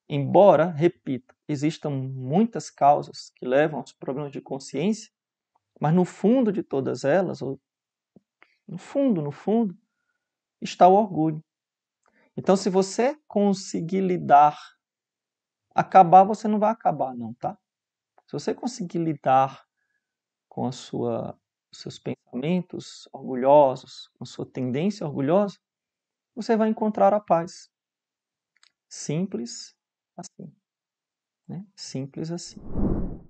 embora, repito, existam muitas causas que levam aos problemas de consciência, mas no fundo de todas elas, ou no fundo, está o orgulho. Então, se você conseguir lidar, acabar você não vai acabar não, tá? Se você conseguir lidar com os seus pensamentos orgulhosos, com a sua tendência orgulhosa, você vai encontrar a paz. Simples assim, né? Simples assim.